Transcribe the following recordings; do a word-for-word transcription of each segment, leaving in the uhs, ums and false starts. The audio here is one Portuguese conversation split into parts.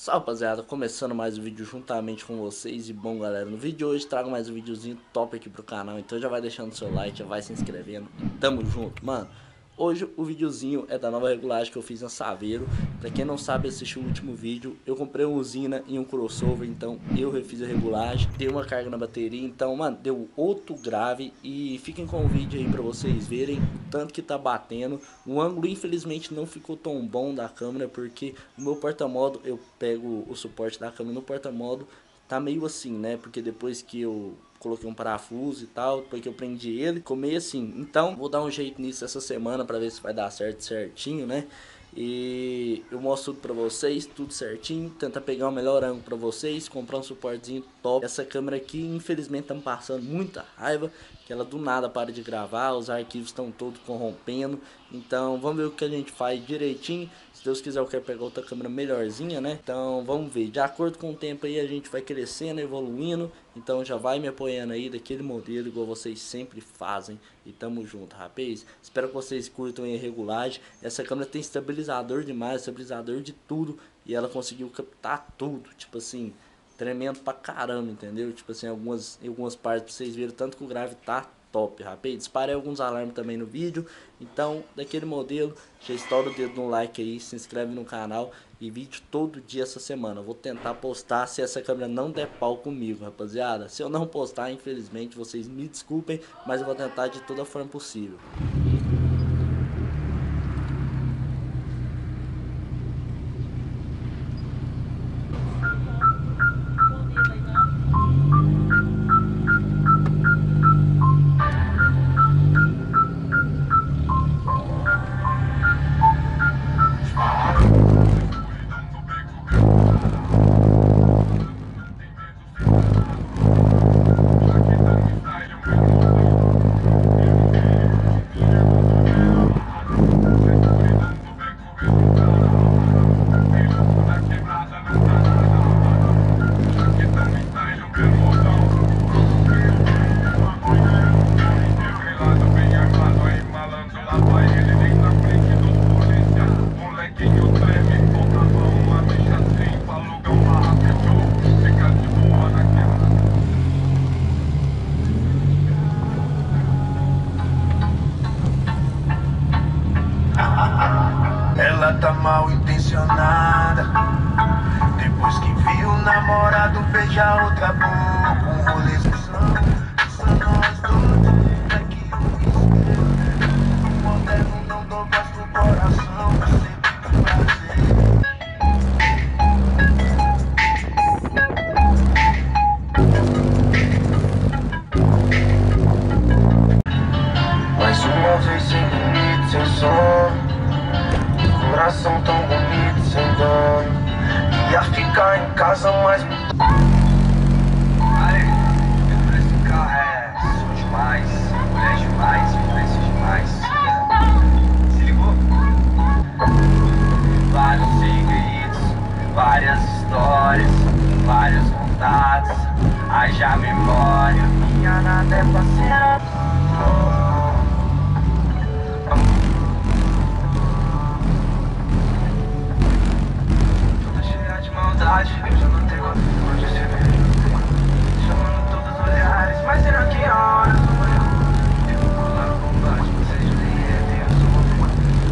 Salve, rapaziada, começando mais um vídeo juntamente com vocês. E bom, galera, no vídeo de hoje trago mais um videozinho top aqui pro canal. Então já vai deixando seu like, já vai se inscrevendo e tamo junto, mano. Hoje o videozinho é da nova regulagem que eu fiz na Saveiro. Pra quem não sabe, assistiu o último vídeo, eu comprei uma usina e um crossover, então eu refiz a regulagem. Dei uma carga na bateria, então, mano, deu outro grave. E fiquem com o vídeo aí pra vocês verem o tanto que tá batendo. O ângulo infelizmente não ficou tão bom da câmera, porque o meu porta-modo, eu pego o suporte da câmera no porta-modo, tá meio assim, né? Porque depois que eu coloquei um parafuso e tal, depois que eu prendi ele, ficou meio assim. Então vou dar um jeito nisso essa semana pra ver se vai dar certo certinho, né? E eu mostro tudo pra vocês, tudo certinho. Tentar pegar o melhor ângulo pra vocês, comprar um suportezinho top. Essa câmera aqui, infelizmente, tá me passando muita raiva, que ela do nada para de gravar, os arquivos estão todos corrompendo. Então vamos ver o que a gente faz direitinho. Se Deus quiser, eu quero pegar outra câmera melhorzinha, né? Então vamos ver, de acordo com o tempo aí a gente vai crescendo, evoluindo. Então já vai me apoiando aí daquele modelo igual vocês sempre fazem. E tamo junto, rapaz. Espero que vocês curtam aí a regulagem. Essa câmera tem estabilizador demais, estabilizador de tudo. E ela conseguiu captar tudo, tipo assim, tremendo pra caramba, entendeu? Tipo assim, algumas, algumas partes pra vocês verem tanto que o grave tá top, rapaz. Disparei alguns alarmes também no vídeo. Então, daquele modelo, já estoura o dedo no like aí, se inscreve no canal. E vídeo todo dia essa semana. Eu vou tentar postar se essa câmera não der pau comigo, rapaziada. Se eu não postar, infelizmente, vocês me desculpem, mas eu vou tentar de toda forma possível. Ela tá mal intencionada. Depois que viu o namorado beijar outra boca, um rolezão, só nós dois. É que o espelho, o moderno não dou voz pro coração, sempre com prazer. Mais uma vez sem limite, sem som. Coração tão bonito, sem dono. Ia ficar em casa, mas aí, esse carro é sou demais, mulher demais, influência demais. Se ligou? Vários segredos, várias histórias, vários contatos, haja memória. Minha nada é parceira. Eu já não tenho onde se ver, chamando todos os olhares, mas será que a hora sou eu? Eu vou colar no combate, vocês nem entendem, eu sou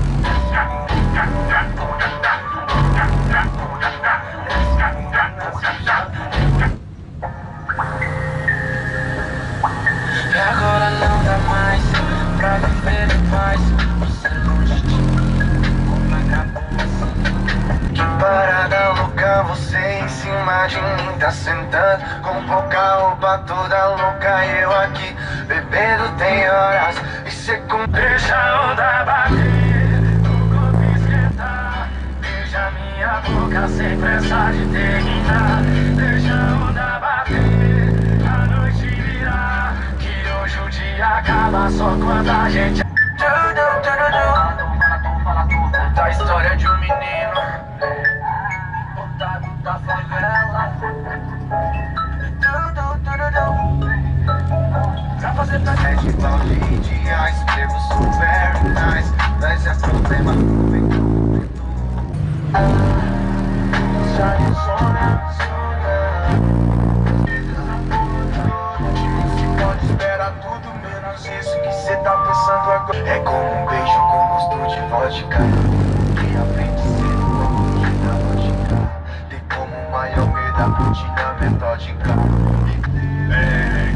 e agora não dá mais pra viver em paz. Você longe de mim, como na cabeça. Que parada louca, você em cima de mim tá sentando, com pouca roupa toda louca, eu aqui bebendo tem horas. E cê com... Deixa a onda bater, o corpo esquentar, beija minha boca sem pressa de terminar. Deixa a onda bater, a noite virar, que hoje o dia acaba só quando a gente... Conta a história de um menino botado da favela, pra fazer pra gente balde de reais. Escrevo super nice, mas é problema. Já Pode esperar tudo menos isso que cê tá pensando agora. É como um beijo com gosto de vodka. Quem aprende cedo como que dá lógica. Tem como maior medo a rotina metódica. É,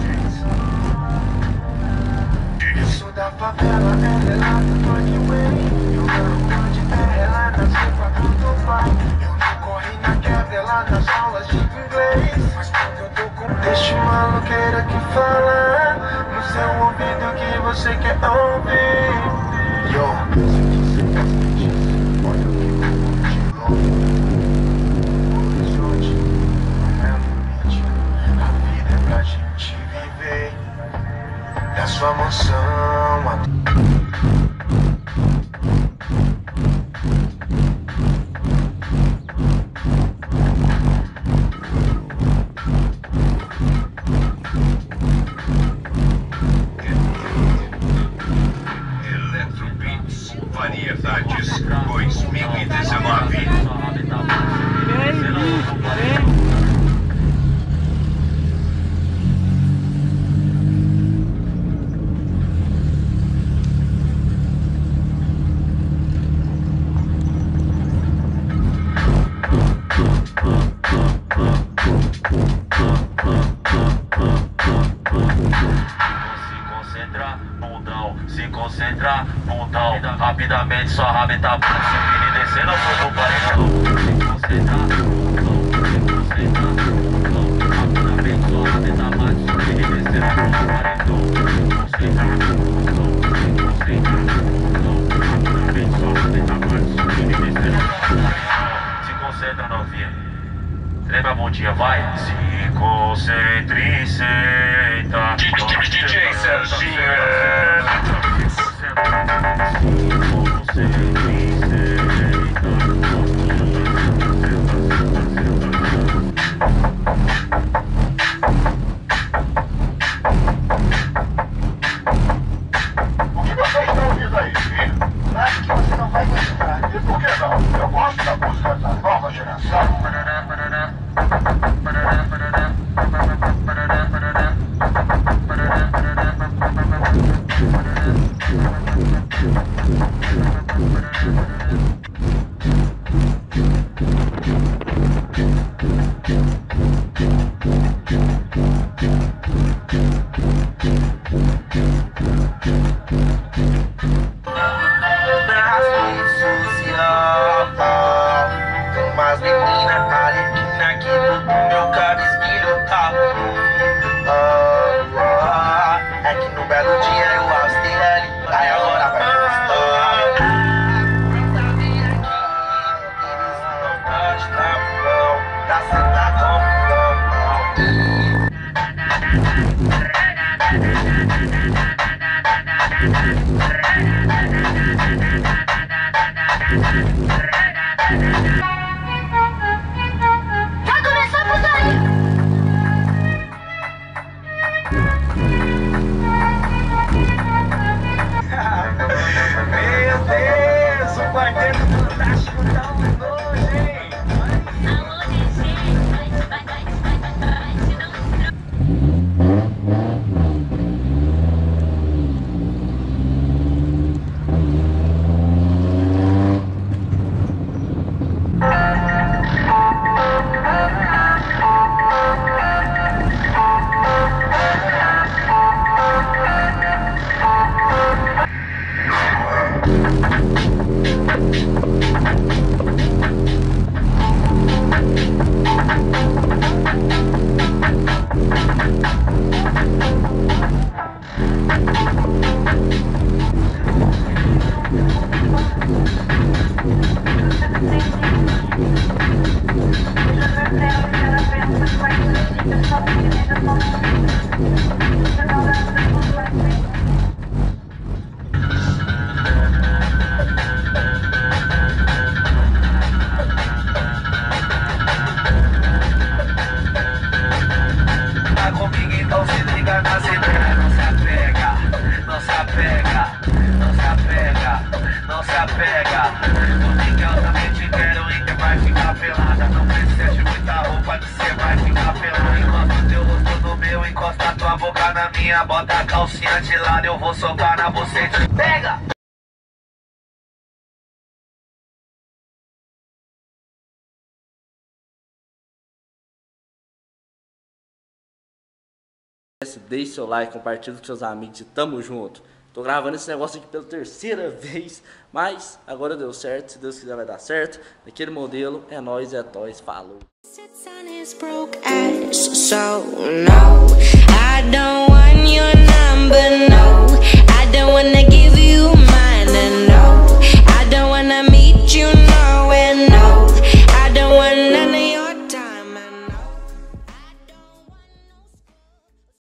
isso da favela é relato do Anyway. Eu não de terra na sopa do pai. Eu não corri na quebra lá nas aulas de inglês. Mas quando eu tô com deixa maloqueira que fala no seu ouvido que você quer ouvir. Yo, se você quer sentir, olha o que eu vou de longe. O horizonte não é limite. A vida é pra gente viver. Da sua mansão até Variedades dois mil e dezenove. Se concentra, bundão, rapidamente sua rabeta bate, subindo e descendo ao fogo paredão. Se concentra, bundão, se concentra, bundão, rapidamente sua rabeta bate, subindo e descendo ao fogo paredão. Se concentra, bundão, se concentra, bundão, rapidamente sua rabeta bate, subindo e descendo ao fogo paredão. Se concentra, novinha, lembra a bundinha, vai. Se concentre e senta. D J Serginho. o que você está ouvindo aí, filho? Acho que você não vai gostar. E por que não? Eu gosto da música da nova geração. Umas meninas arlequina aqui no meu cabisquilho, tá? Ah, ah, é que no belo dia eu avistei ele, aí agora vai gostar. Vem aqui, eles não tá de trapo não, tá sentado como Vai começar a putaria! Meu Deus, o quarteto fantástico tá um nojo, hein? Amor, gente, vai, vai, vai, vai, vai, se não... na minha, bota a calcinha de lado, eu vou socar na buceta. Pega! Deixe seu like, compartilhe com seus amigos e tamo junto. Tô gravando esse negócio aqui pela terceira vez, mas agora deu certo, se Deus quiser vai dar certo. Daquele modelo, é nóis, é nóis, falou. Sits on his broke ass, so no, I don't want your number, no, I don't wanna give